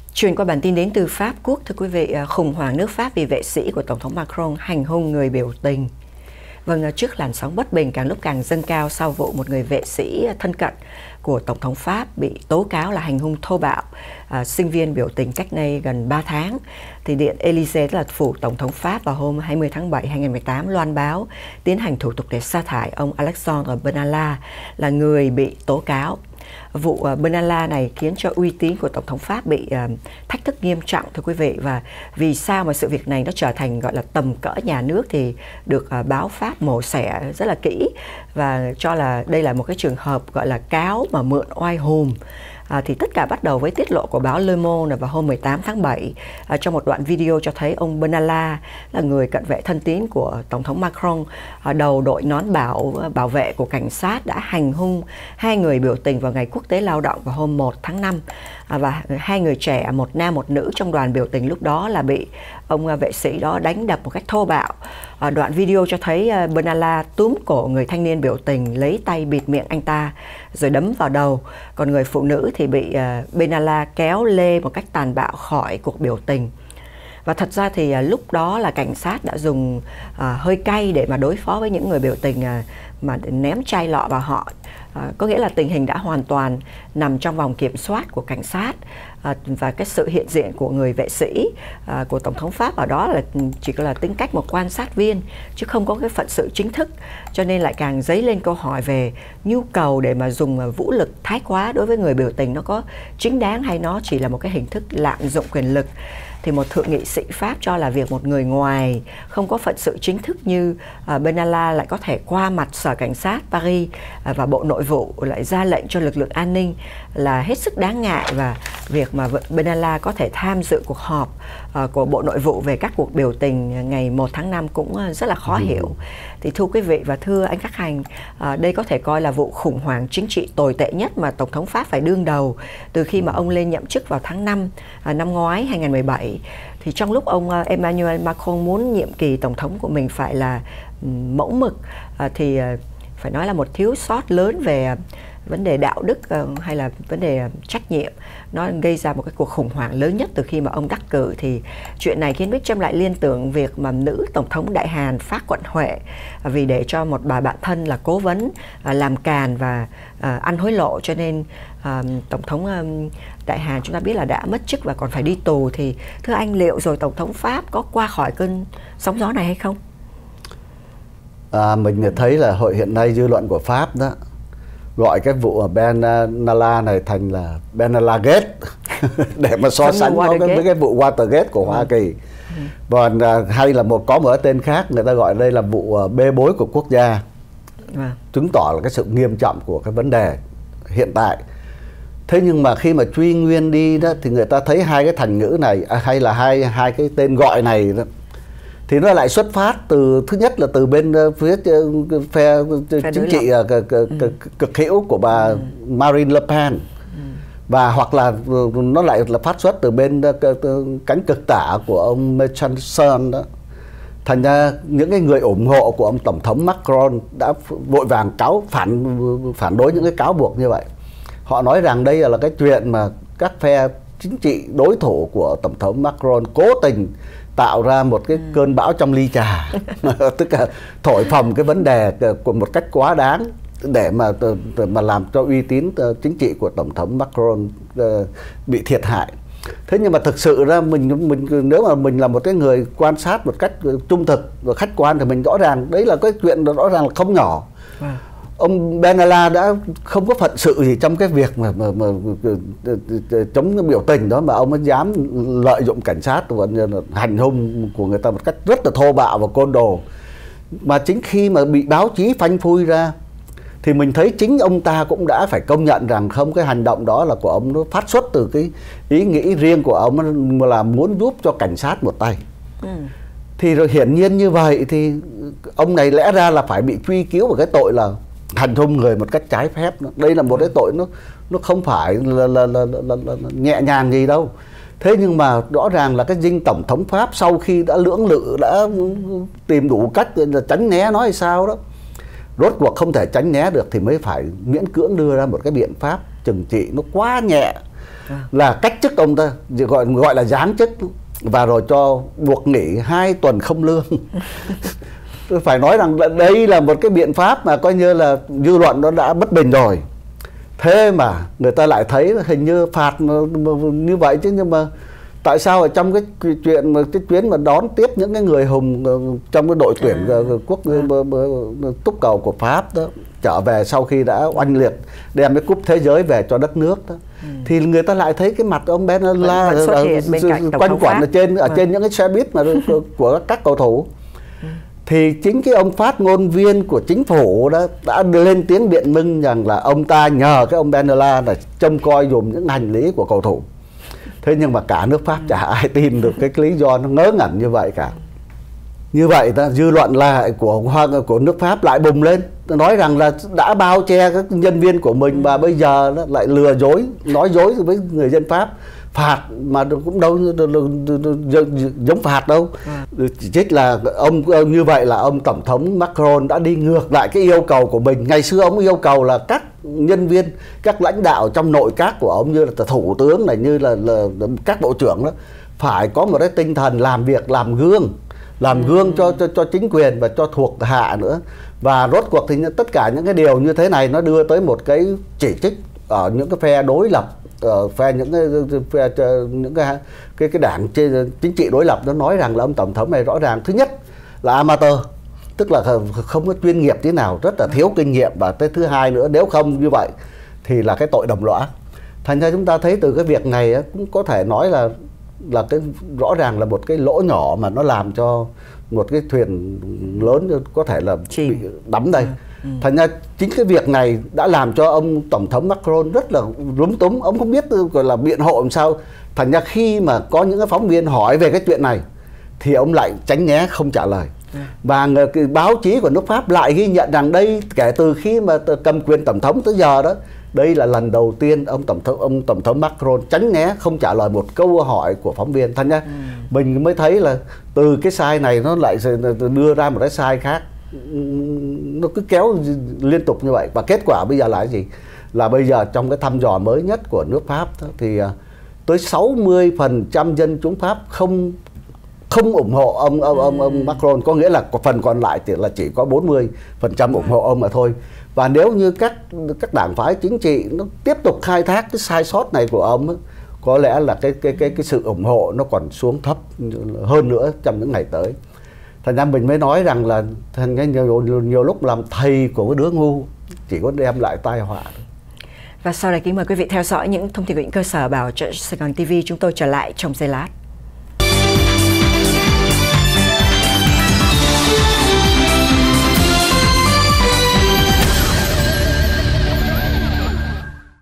Chuyển qua bản tin đến từ Pháp Quốc, thưa quý vị, khủng hoảng nước Pháp vì vệ sĩ của Tổng thống Macron hành hung người biểu tình. Vâng, trước làn sóng bất bình càng lúc càng dâng cao sau vụ một người vệ sĩ thân cận của Tổng thống Pháp bị tố cáo là hành hung thô bạo sinh viên biểu tình cách đây gần 3 tháng, thì Điện Élysée, tức là phủ Tổng thống Pháp, vào hôm 20 tháng 7 2018 loan báo tiến hành thủ tục để sa thải ông Alexandre Benalla là người bị tố cáo. Vụ Benalla này khiến cho uy tín của Tổng thống Pháp bị thách thức nghiêm trọng, thưa quý vị. Và vì sao mà sự việc này nó trở thành gọi là tầm cỡ nhà nước thì được báo Pháp mổ xẻ rất là kỹ và cho là đây là một cái trường hợp gọi là cáo mà mượn oai hùm. Thì tất cả bắt đầu với tiết lộ của báo Le Monde vào hôm 18 tháng 7 trong một đoạn video cho thấy ông Benalla là người cận vệ thân tín của Tổng thống Macron, đầu đội nón bảo vệ của cảnh sát, đã hành hung hai người biểu tình vào ngày Quốc tế Lao động vào hôm 1 tháng 5. Và hai người trẻ, một nam một nữ trong đoàn biểu tình lúc đó là bị ông vệ sĩ đó đánh đập một cách thô bạo. Đoạn video cho thấy Benalla túm cổ người thanh niên biểu tình, lấy tay bịt miệng anh ta rồi đấm vào đầu. Còn người phụ nữ thì bị Benalla kéo lê một cách tàn bạo khỏi cuộc biểu tình. Và thật ra thì lúc đó là cảnh sát đã dùng hơi cay để mà đối phó với những người biểu tình mà ném chai lọ vào họ. Có nghĩa là tình hình đã hoàn toàn nằm trong vòng kiểm soát của cảnh sát, và cái sự hiện diện của người vệ sĩ của Tổng thống Pháp ở đó là chỉ là tính cách một quan sát viên chứ không có cái phận sự chính thức, cho nên lại càng dấy lên câu hỏi về nhu cầu để mà dùng vũ lực thái quá đối với người biểu tình nó có chính đáng hay nó chỉ là một cái hình thức lạm dụng quyền lực. Thì một thượng nghị sĩ Pháp cho là việc một người ngoài không có phận sự chính thức như Benalla lại có thể qua mặt Sở Cảnh sát Paris và Bộ Nội vụ lại ra lệnh cho lực lượng an ninh là hết sức đáng ngại, và việc mà Benalla có thể tham dự cuộc họp của Bộ Nội vụ về các cuộc biểu tình ngày 1 tháng 5 cũng rất là khó hiểu. Thì thưa quý vị và thưa anh Khắc Hành, đây có thể coi là vụ khủng hoảng chính trị tồi tệ nhất mà Tổng thống Pháp phải đương đầu từ khi mà ông lên nhậm chức vào tháng 5 năm ngoái 2017. Thì trong lúc ông Emmanuel Macron muốn nhiệm kỳ Tổng thống của mình phải là mẫu mực, thì phải nói là một thiếu sót lớn về vấn đề đạo đức hay là vấn đề trách nhiệm, nó gây ra một cái cuộc khủng hoảng lớn nhất từ khi mà ông đắc cử. Thì chuyện này khiến Bích Trâm lại liên tưởng việc mà nữ Tổng thống Đại Hàn Phác Quận Huệ vì để cho một bà bạn thân là cố vấn làm càn và ăn hối lộ, cho nên Tổng thống Đại Hàn chúng ta biết là đã mất chức và còn phải đi tù. Thì thưa anh, liệu rồi Tổng thống Pháp có qua khỏi cơn sóng gió này hay không? Mình thấy là hiện nay dư luận của Pháp đó gọi cái vụ Benalla này thành là Benalla Gate để mà so sánh nó với cái vụ Watergate của Hoa Kỳ. Còn hay là có một cái tên khác người ta gọi đây là vụ bê bối của quốc gia, chứng tỏ là cái sự nghiêm trọng của cái vấn đề hiện tại. Thế nhưng mà khi mà truy nguyên đi đó thì người ta thấy hai cái thành ngữ này hay là hai cái tên gọi này đó, thì nó lại xuất phát từ, thứ nhất là từ bên phía phe chính trị cực hữu của bà Marine Le Pen, và hoặc là nó lại là phát xuất từ bên cánh cực tả của ông Mélenchon đó. Thành ra những cái người ủng hộ của ông Tổng thống Macron đã vội vàng phản đối những cái cáo buộc như vậy. Họ nói rằng đây là cái chuyện mà các phe chính trị đối thủ của Tổng thống Macron cố tình tạo ra một cái cơn bão trong ly trà tức là thổi phồng cái vấn đề của một cách quá đáng để mà làm cho uy tín chính trị của Tổng thống Macron bị thiệt hại. Thế nhưng mà thực sự ra mình nếu mà mình là một cái người quan sát một cách trung thực và khách quan thì mình rõ ràng đấy là cái chuyện rõ ràng là không nhỏ. Ông Benalla đã không có phận sự gì trong cái việc mà chống biểu tình đó, mà ông ấy dám lợi dụng cảnh sát và hành hung của người ta một cách rất là thô bạo và côn đồ. Mà chính khi mà bị báo chí phanh phui ra thì mình thấy chính ông ta cũng đã phải công nhận rằng không, cái hành động đó là của ông nó phát xuất từ cái ý nghĩ riêng của ông là muốn giúp cho cảnh sát một tay. Thì rồi hiển nhiên như vậy thì ông này lẽ ra là phải bị truy cứu vào cái tội là hành hung người một cách trái phép. Đây là một cái tội nó không phải là nhẹ nhàng gì đâu. Thế nhưng mà rõ ràng là cái dinh Tổng thống Pháp sau khi đã lưỡng lự, đã tìm đủ cách là tránh né nói hay sao đó, rốt cuộc không thể tránh né được thì mới phải miễn cưỡng đưa ra một cái biện pháp trừng trị nó quá nhẹ. là cách chức ông ta, gọi là giáng chức, và rồi cho buộc nghỉ 2 tuần không lương. Tôi phải nói rằng đây là một cái biện pháp mà coi như là dư luận nó đã bất bình rồi. Thế mà người ta lại thấy hình như phạt như vậy chứ, nhưng mà tại sao ở trong cái chuyện mà cái chuyến mà đón tiếp những cái người hùng trong cái đội tuyển quốc túc cầu của Pháp đó trở về sau khi đã oanh liệt đem cái cúp thế giới về cho đất nước đó, thì người ta lại thấy cái mặt ông Benalla quanh quẩn ở trên những cái xe buýt mà của các cầu thủ. Thì chính cái ông phát ngôn viên của chính phủ đó đã lên tiếng biện minh rằng là ông ta nhờ cái ông Benalla là trông coi dùm những hành lý của cầu thủ. Thế nhưng mà cả nước Pháp chả ai tin được cái lý do nó ngớ ngẩn như vậy cả. Như vậy dư luận lại của nước Pháp lại bùng lên, nói rằng là đã bao che các nhân viên của mình và bây giờ nó lại lừa dối, nói dối với người dân Pháp. Phạt mà cũng đâu giống phạt đâu. Chỉ trích là ông như vậy là ông Tổng thống Macron đã đi ngược lại cái yêu cầu của mình. Ngày xưa ông yêu cầu là các nhân viên, các lãnh đạo trong nội các của ông như là thủ tướng này, như là các bộ trưởng đó, phải có một cái tinh thần làm việc, làm gương cho chính quyền và cho thuộc hạ nữa. Và rốt cuộc thì tất cả những cái điều như thế này nó đưa tới một cái chỉ trích ở những cái phe đối lập, phe những cái đảng chính trị đối lập. Nó nói rằng là ông tổng thống này rõ ràng thứ nhất là amateur, tức là không có chuyên nghiệp tí nào, rất là thiếu kinh nghiệm, và tới thứ hai nữa nếu không như vậy thì là cái tội đồng lõa. Thành ra chúng ta thấy từ cái việc này cũng có thể nói là cái rõ ràng là một cái lỗ nhỏ mà nó làm cho một cái thuyền lớn có thể là bị đắm đây. Thành ra chính cái việc này đã làm cho ông Tổng thống Macron rất là lúng túng. Ông không biết gọi là biện hộ làm sao. Thành ra khi mà có những cái phóng viên hỏi về cái chuyện này thì ông lại tránh né không trả lời. Và cái báo chí của nước Pháp lại ghi nhận rằng đây, kể từ khi mà cầm quyền tổng thống tới giờ đó, đây là lần đầu tiên ông tổng thống Macron tránh né không trả lời một câu hỏi của phóng viên. Thành ra mình mới thấy là từ cái sai này nó lại đưa ra một cái sai khác, nó cứ kéo liên tục như vậy. Và kết quả bây giờ là cái gì? Là bây giờ trong cái thăm dò mới nhất của nước Pháp đó, thì tới 60% dân chúng Pháp không ủng hộ ông Macron, có nghĩa là phần còn lại thì là chỉ có 40% ủng hộ ông mà thôi. Và nếu như các đảng phái chính trị nó tiếp tục khai thác cái sai sót này của ông ấy, có lẽ là cái sự ủng hộ nó còn xuống thấp hơn nữa trong những ngày tới. Thành ra mình mới nói rằng là nhiều lúc làm thầy của cái đứa ngu chỉ có đem lại tai họa. Và sau đây kính mời quý vị theo dõi những thông tin của những cơ sở bảo trợ Sài Gòn TV. Chúng tôi trở lại trong giây lát.